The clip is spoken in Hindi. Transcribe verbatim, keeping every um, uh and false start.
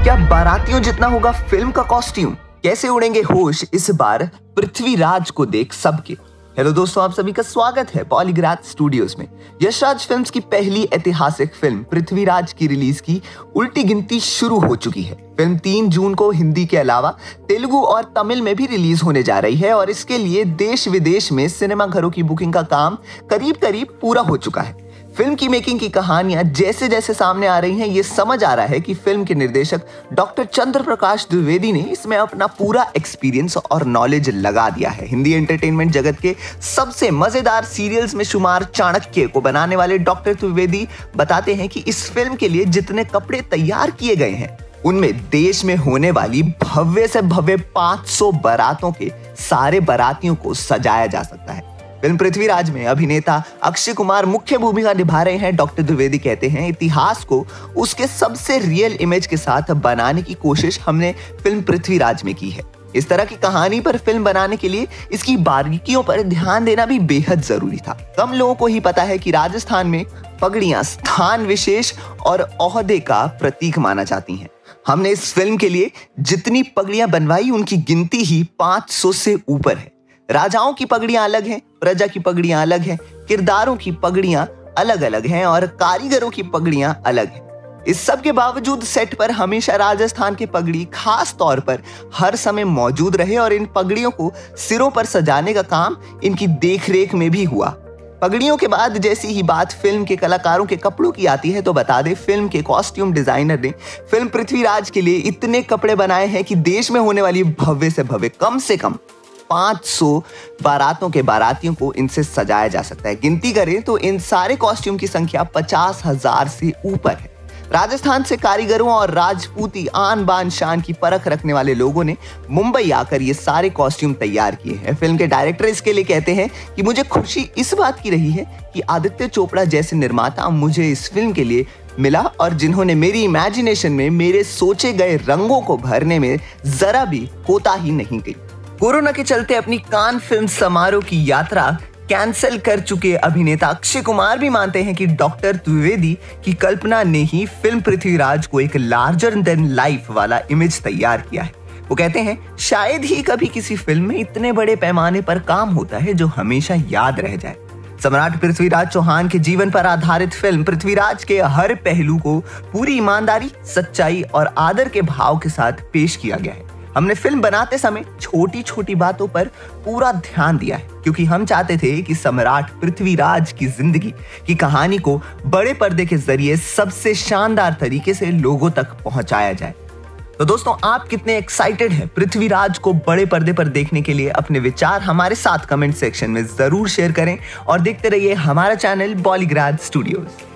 क्या बारातियों जितना होगा फिल्म का कॉस्ट्यूम? कैसे उड़ेंगे होश इस बार पृथ्वीराज को देख सबके? हेलो दोस्तों, आप सभी का स्वागत है पॉलीग्राफ स्टूडियोज में। यशराज फिल्म्स की पहली ऐतिहासिक फिल्म पृथ्वीराज की रिलीज की उल्टी गिनती शुरू हो चुकी है। फिल्म तीन जून को हिंदी के अलावा तेलुगु और तमिल में भी रिलीज होने जा रही है और इसके लिए देश विदेश में सिनेमा घरों की बुकिंग का काम करीब करीब पूरा हो चुका है। फिल्म की मेकिंग की कहानियां जैसे जैसे सामने आ रही हैं, ये समझ आ रहा है कि फिल्म के निर्देशक डॉक्टर चंद्र प्रकाश द्विवेदी ने इसमें अपना पूरा एक्सपीरियंस और नॉलेज लगा दिया है। हिंदी एंटरटेनमेंट जगत के सबसे मजेदार सीरियल्स में शुमार चाणक्य को बनाने वाले डॉक्टर द्विवेदी बताते हैं कि इस फिल्म के लिए जितने कपड़े तैयार किए गए हैं उनमें देश में होने वाली भव्य से भव्य पाँच सौ बारातों के सारे बारातियों को सजाया जा सकता है। फिल्म पृथ्वीराज में अभिनेता अक्षय कुमार मुख्य भूमिका निभा रहे हैं। डॉक्टर द्विवेदी कहते हैं, इतिहास को उसके सबसे रियल इमेज के साथ बनाने की कोशिश हमने फिल्म पृथ्वीराज में की है। इस तरह की कहानी पर फिल्म बनाने के लिए इसकी बारीकियों पर ध्यान देना भी बेहद जरूरी था। कम लोगों को ही पता है कि राजस्थान में पगड़ियां स्थान विशेष और ओहदे का प्रतीक माना जाती हैं। हमने इस फिल्म के लिए जितनी पगड़ियां बनवाई उनकी गिनती ही पाँच सौ से ऊपर है। राजाओं की पगड़ियां अलग हैं, प्रजा की पगड़ियां अलग हैं, किरदारों की पगड़ियां अलग अलग हैं और कारीगरों की पगड़ियां अलग हैं। इस सब के बावजूद सेट पर हमेशा राजस्थान की पगड़ी खास तौर पर हर समय मौजूद रहे और इन पगड़ियों को सिरों पर सजाने का काम इनकी देखरेख में भी हुआ। पगड़ियों के बाद जैसी ही बात फिल्म के कलाकारों के कपड़ों की आती है तो बता दे, फिल्म के कॉस्ट्यूम डिजाइनर ने फिल्म पृथ्वीराज के लिए इतने कपड़े बनाए हैं कि देश में होने वाली भव्य से भव्य कम से कम पाँच सौ बारातों के बारातियों को इनसे सजाया जा सकता है। गिनती करें तो इन सारे कॉस्ट्यूम की संख्या पचास हजार से ऊपर है। राजस्थान से कारीगरों और राजपूती आन बान शान की परख रखने वाले लोगों ने मुंबई आकर ये सारे कॉस्ट्यूम तैयार किए हैं। फिल्म के डायरेक्टर इसके लिए कहते हैं कि मुझे खुशी इस बात की रही है कि आदित्य चोपड़ा जैसे निर्माता मुझे इस फिल्म के लिए मिला और जिन्होंने मेरी इमेजिनेशन में मेरे सोचे गए रंगों को भरने में जरा भी कोताही नहीं की। कोरोना के चलते अपनी कान फिल्म समारोह की यात्रा कैंसिल कर चुके अभिनेता अक्षय कुमार भी मानते हैं कि डॉक्टर द्विवेदी की कल्पना ने ही फिल्म पृथ्वीराज को एक लार्जर देन लाइफ वाला इमेज तैयार किया है। वो कहते हैं, शायद ही कभी किसी फिल्म में इतने बड़े पैमाने पर काम होता है जो हमेशा याद रह जाए। सम्राट पृथ्वीराज चौहान के जीवन पर आधारित फिल्म पृथ्वीराज के हर पहलू को पूरी ईमानदारी, सच्चाई और आदर के भाव के साथ पेश किया गया है। हमने फिल्म बनाते समय छोटी छोटी बातों पर पूरा ध्यान दिया है क्योंकि हम चाहते थे कि सम्राट पृथ्वीराज की जिंदगी की कहानी को बड़े पर्दे के जरिए सबसे शानदार तरीके से लोगों तक पहुंचाया जाए। तो दोस्तों, आप कितने एक्साइटेड हैं पृथ्वीराज को बड़े पर्दे पर देखने के लिए? अपने विचार हमारे साथ कमेंट सेक्शन में जरूर शेयर करें और देखते रहिए हमारा चैनल पॉलीग्राफ स्टूडियोज।